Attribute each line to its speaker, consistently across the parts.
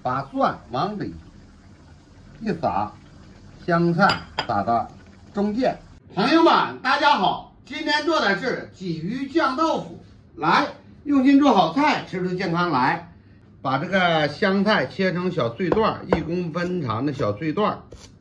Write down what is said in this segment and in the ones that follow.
Speaker 1: 把蒜往里一撒，香菜撒到中间。朋友们，大家好，今天做的是鲫鱼酱豆腐。来，用心做好菜，吃出健康来。把这个香菜切成小碎段，1公分长的小碎段。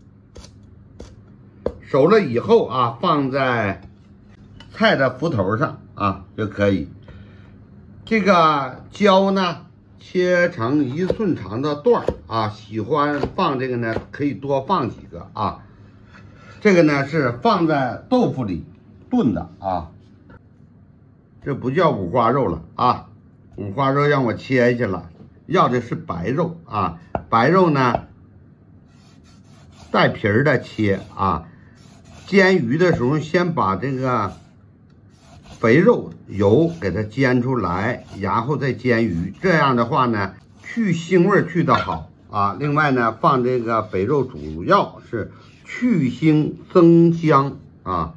Speaker 1: 熟了以后啊，放在菜的浮头上啊就可以。这个椒呢，切成1寸长的段啊，喜欢放这个呢，可以多放几个啊。这个呢是放在豆腐里炖的啊，这不叫五花肉了啊，五花肉让我切下去了，要的是白肉啊，白肉呢带皮儿的切啊。煎鱼的时候，先把这个肥肉油给它煎出来，然后再煎鱼。这样的话呢，去腥味去得好啊。另外呢，放这个肥肉主要是去腥增香啊。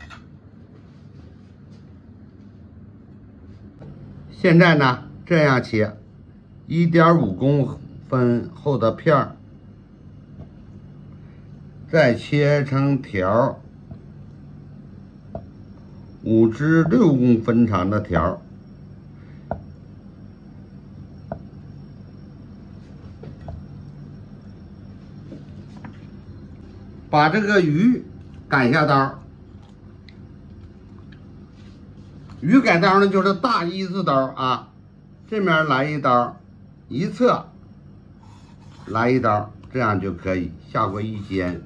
Speaker 1: 现在呢，这样切1.5公分厚的片儿，再切成条，5至6公分长的条，把这个鱼改下刀。鱼改刀呢，就是大1字刀啊，这面来1刀，一侧来1刀，这样就可以下锅一煎。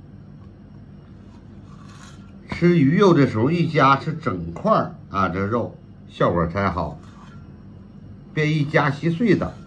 Speaker 1: 吃鱼肉的时候，一夹是整块啊，这肉效果才好，别一夹稀碎的。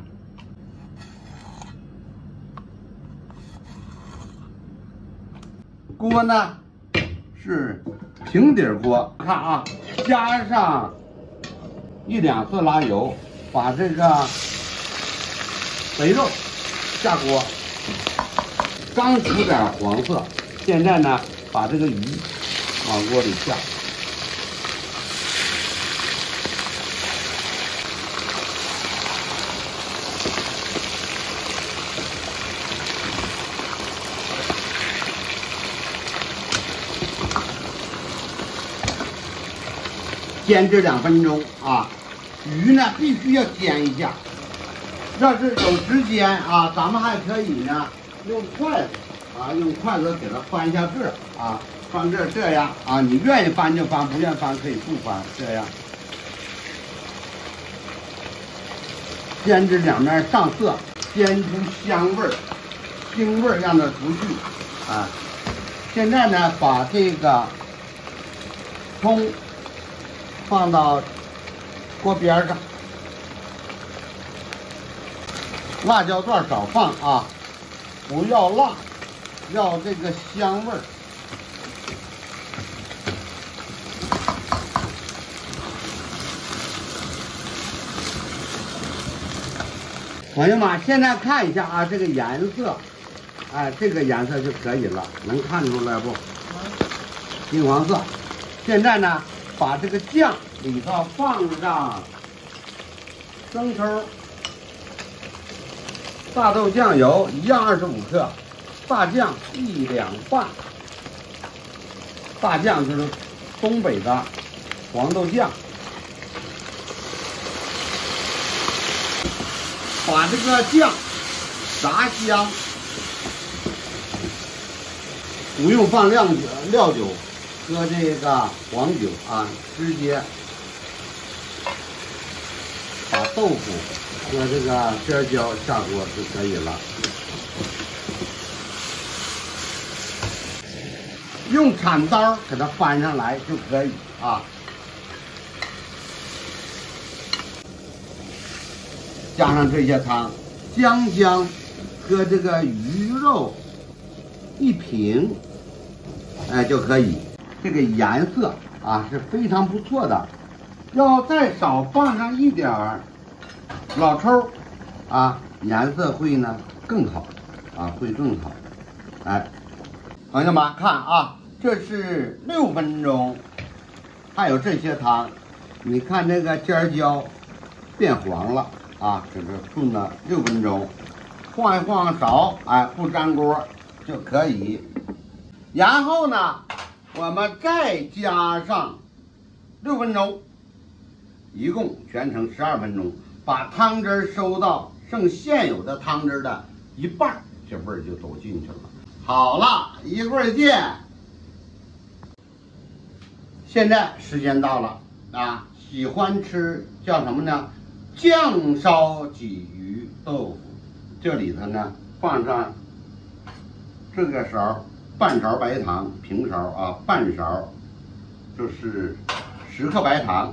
Speaker 1: 锅呢是平底锅，看啊，加上1、2次拉油，把这个肥肉下锅，刚出点黄色，现在呢把这个鱼往锅里下，煎至2分钟啊。鱼呢必须要煎一下，要是有时间啊，咱们还可以呢用筷子啊，用筷子给它翻一下个儿啊。翻这样啊，你愿意翻就翻，不愿意翻可以不翻。这样煎至两面上色，煎出香味儿、腥味儿，让它出去啊。现在呢，把这个葱放到锅边上，辣椒段少放啊，不要辣，要这个香味儿。朋友们，现在看一下啊，这个颜色，哎，这个颜色就可以了，能看出来不？金黄色。现在呢，把这个酱里头放上生抽、大豆酱油1样25克，大酱1两半。大酱就是东北的黄豆酱。把这个酱炸香，不用放料酒和这个黄酒啊，直接把豆腐和这个尖椒下锅就可以了。用铲刀给它翻上来就可以啊。加上这些汤，姜姜和这个鱼肉一品，哎就可以。这个颜色啊是非常不错的，要再少放上一点儿老抽啊，颜色会呢更好啊，会更好。哎，朋友们看啊，这是6分钟，还有这些汤，你看这个尖椒变黄了。啊，这个炖了6分钟， 晃一晃勺，哎，不粘锅就可以。然后呢，我们再加上6分钟，一共全程12分钟，把汤汁收到剩现有的汤汁的一半，这味儿就都进去了。好了，一会儿见。现在时间到了啊！喜欢吃叫什么呢？酱烧鲫鱼豆腐，这里头呢放上这个勺半勺白糖，平勺啊，半勺就是10克白糖，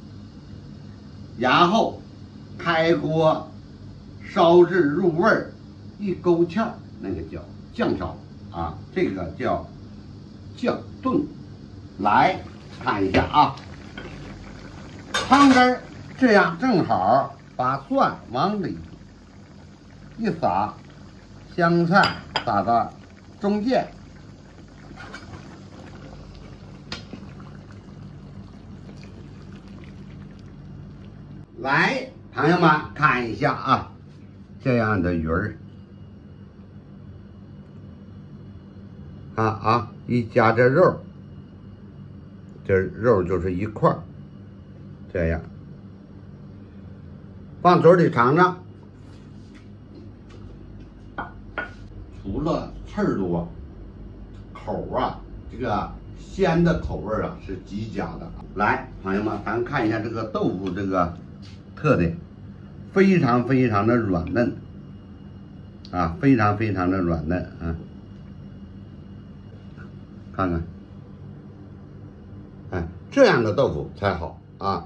Speaker 1: 然后开锅烧至入味儿，一勾芡儿，那个叫酱烧啊，这个叫酱炖。来看一下啊，汤汁儿这样正好，把蒜往里一撒，香菜撒到中间，来，朋友们看一下啊，这样的鱼儿一夹这肉，这肉就是一块儿，这样放嘴里尝尝。除了刺儿多，口啊，这个鲜的口味啊是极佳的。来，朋友们，咱看一下这个豆腐这个特点，非常非常的软嫩啊，非常非常的软嫩啊。看看，哎，这样的豆腐才好啊。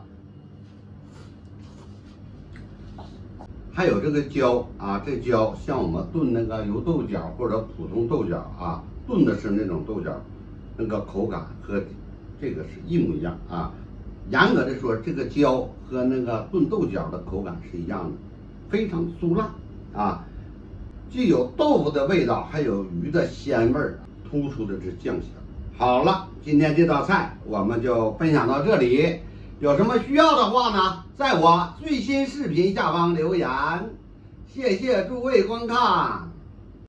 Speaker 1: 还有这个椒啊，这椒像我们炖那个油豆角或者普通豆角啊，炖的是那种豆角，那个口感和这个是一模一样啊。严格的说，这个椒和那个炖豆角的口感是一样的，非常酥辣啊，既有豆腐的味道，还有鱼的鲜味儿，突出的是酱香。好了，今天这道菜我们就分享到这里。有什么需要的话呢，在我最新视频下方留言。谢谢诸位观看。